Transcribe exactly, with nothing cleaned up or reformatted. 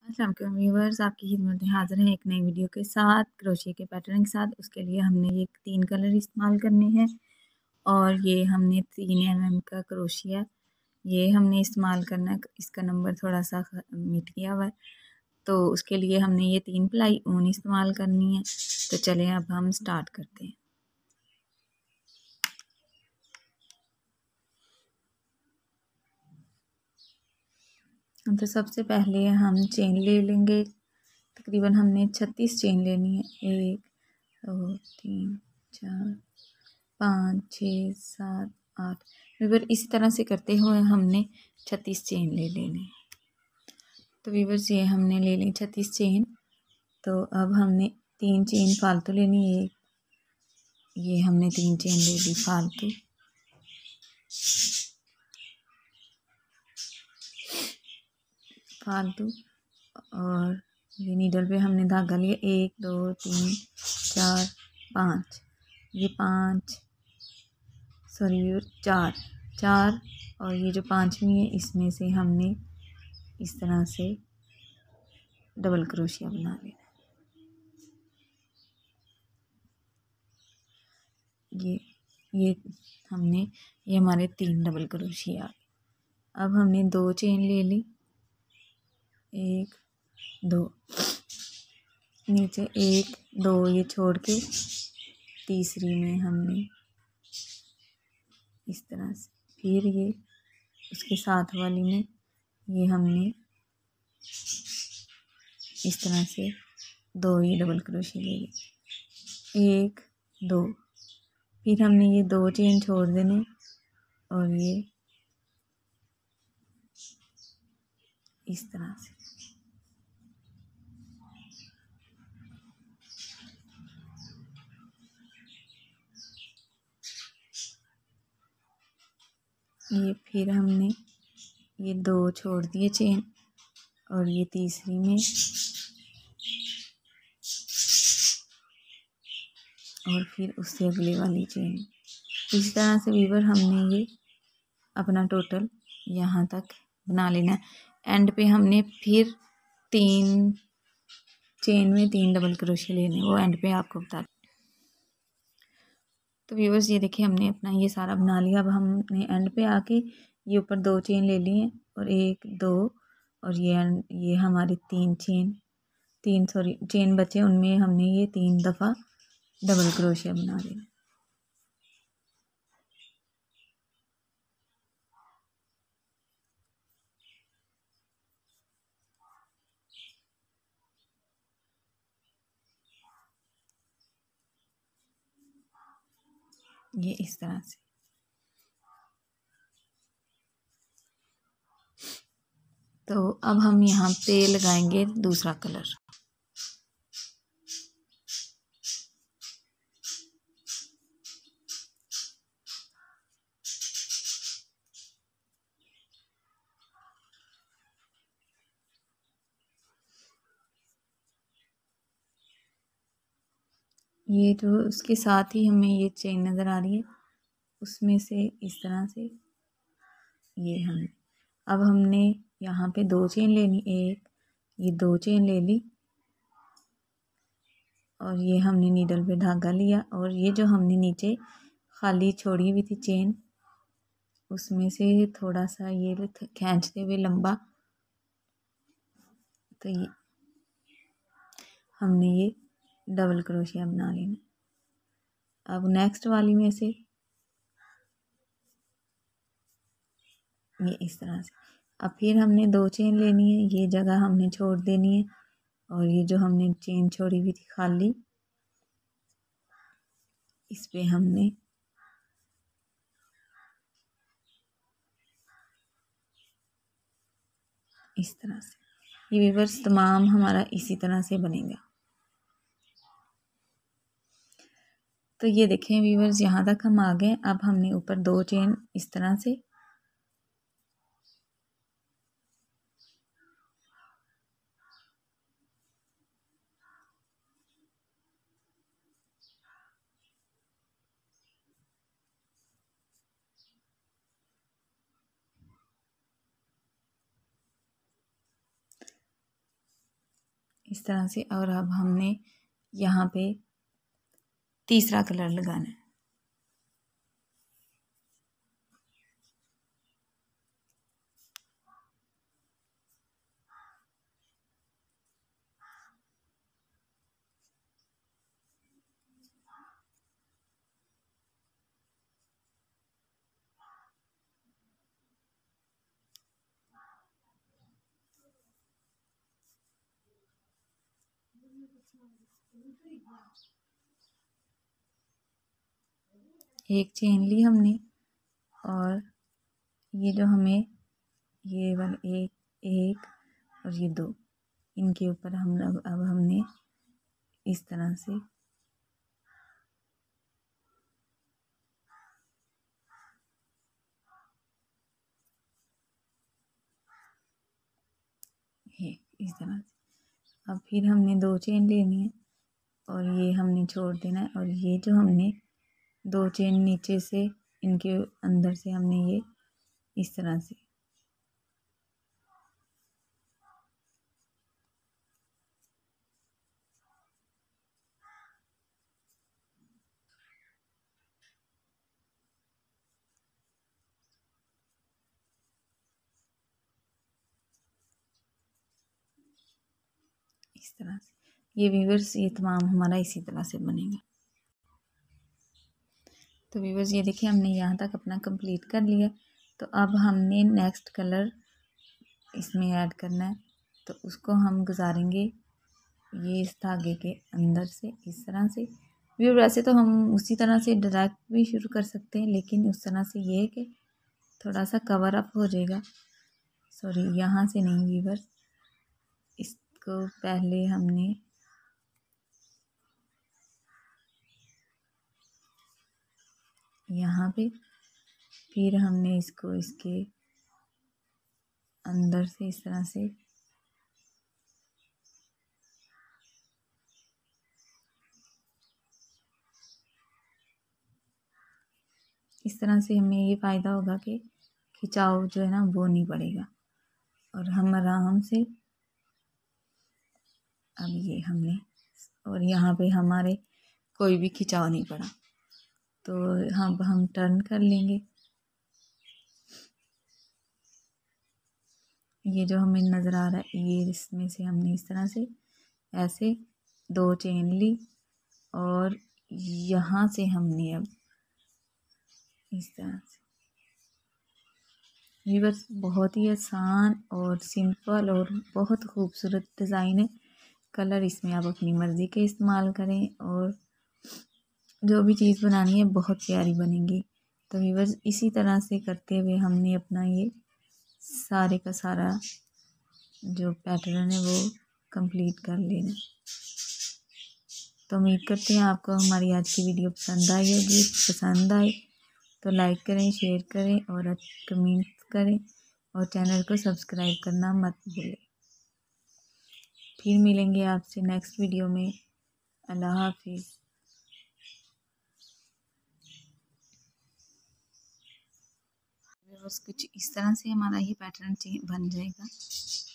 अस्सलाम वालेकुम व्यूअर्स, आपकी खिदमत में हाज़िर हैं एक नई वीडियो के साथ, क्रोशिया के पैटर्न के साथ। उसके लिए हमने ये तीन कलर इस्तेमाल करने हैं और ये हमने तीन एम एम का क्रोशिया ये हमने इस्तेमाल करना है। इसका नंबर थोड़ा सा मिट गया हुआ है, तो उसके लिए हमने ये तीन प्लाई ऊन इस्तेमाल करनी है। तो चलें अब हम स्टार्ट करते हैं। तो सबसे पहले हम चेन ले लेंगे। तकरीबन हमने छत्तीस चेन लेनी है। एक दो तीन चार पाँच छः सात आठ। वीवर इसी तरह से करते हुए हमने छत्तीस चेन ले लेनी है। तो वीवर्स ये हमने ले ली छत्तीस चेन। तो अब हमने तीन चेन फालतू लेनी है। एक ये हमने तीन चेन ले ली फालतू। फालतू और ये नीडल पे हमने धागा लिया। एक दो तीन चार पाँच। ये पाँच सॉरी चार चार और ये जो पांचवी है इसमें से हमने इस तरह से डबल क्रोशिया बना लेना है। ये ये हमने ये हमारे तीन डबल क्रोशिया। अब हमने दो चेन ले ली। एक दो नीचे एक दो ये छोड़ के तीसरी में हमने इस तरह से, फिर ये उसके साथ वाली में ये हमने इस तरह से दो ये डबल क्रोशिया ले ली। एक दो फिर हमने ये दो चेन छोड़ देने और ये इस तरह से ये फिर हमने ये दो छोड़ दिए चेन और ये तीसरी में और फिर उससे अगले वाली चेन। इस तरह से वीवर हमने ये अपना टोटल यहाँ तक बना लेना है। एंड पे हमने फिर तीन चेन में तीन डबल क्रोशिया लेने, वो एंड पे आपको बता। तो व्यूअर्स ये देखिए हमने अपना ये सारा बना लिया। अब हमने एंड पे आके ये ऊपर दो चेन ले ली हैं और एक दो और ये ये हमारी तीन चेन तीन सॉरी चेन बचे, उनमें हमने ये तीन दफ़ा डबल क्रोशिया बना लेना। ये इस तरह से। तो अब हम यहाँ पे लगाएंगे दूसरा कलर। ये जो उसके साथ ही हमें ये चेन नज़र आ रही है, उसमें से इस तरह से ये हम अब हमने यहाँ पे दो चेन लेनी। एक ये दो चेन ले ली और ये हमने नीडल पे धागा लिया और ये जो हमने नीचे खाली छोड़ी हुई थी चेन, उसमें से थोड़ा सा ये खींचते हुए लंबा, तो ये हमने ये डबल क्रोशिया बना लेना। अब नेक्स्ट वाली में से ये इस तरह से। अब फिर हमने दो चेन लेनी है, ये जगह हमने छोड़ देनी है और ये जो हमने चेन छोड़ी हुई थी खाली, इस पे हमने इस तरह से ये वीवर्स तमाम हमारा इसी तरह से बनेगा। तो ये देखें वीवर्स यहाँ तक हम आ गए। अब हमने ऊपर दो चेन इस तरह से इस तरह से। और अब हमने यहाँ पे तीसरा कलर लगाना है। एक चेन ली हमने और ये जो हमें ये वाले एक एक और ये दो, इनके ऊपर हम अब अब हमने इस तरह से ये इस तरह से। अब फिर हमने दो चेन लेनी है और ये हमने छोड़ देना है। और ये जो हमने दो चेन नीचे से इनके अंदर से हमने ये इस तरह से इस तरह से ये व्यूअर्स ये तमाम हमारा इसी तरह से बनेगा। तो व्यूअर्स ये देखिए हमने यहाँ तक अपना कंप्लीट कर लिया। तो अब हमने नेक्स्ट कलर इसमें ऐड करना है, तो उसको हम गुजारेंगे ये इस धागे के अंदर से इस तरह से। व्यूअर वैसे तो हम उसी तरह से डायरेक्ट भी शुरू कर सकते हैं, लेकिन उस तरह से ये है कि थोड़ा सा कवर अप हो जाएगा। सॉरी यहाँ से नहीं व्यूअर, इसको पहले हमने यहाँ पे, फिर हमने इसको इसके अंदर से इस तरह से इस तरह से हमें ये फ़ायदा होगा कि खिंचाव जो है ना वो नहीं पड़ेगा और हम आराम से। अब ये हमने और यहाँ पे हमारे कोई भी खिंचाव नहीं पड़ा, तो हम हम टर्न कर लेंगे। ये जो हमें नज़र आ रहा है ये इसमें से हमने इस तरह से ऐसे दो चेन ली और यहाँ से हमने अब इस तरह से। ये बस बहुत ही आसान और सिंपल और बहुत खूबसूरत डिज़ाइन है। कलर इसमें आप अपनी मर्ज़ी के इस्तेमाल करें और जो भी चीज़ बनानी है बहुत प्यारी बनेगी। तो व्यूअर्स इसी तरह से करते हुए हमने अपना ये सारे का सारा जो पैटर्न है वो कंप्लीट कर लेना। तो उम्मीद करते हैं आपको हमारी आज की वीडियो पसंद आई होगी। पसंद आए तो लाइक करें, शेयर करें और कमेंट करें और चैनल को सब्सक्राइब करना मत भूलें। फिर मिलेंगे आपसे नेक्स्ट वीडियो में। अल्लाह हाफिज़। बस कुछ इस तरह से हमारा ये पैटर्न बन जाएगा।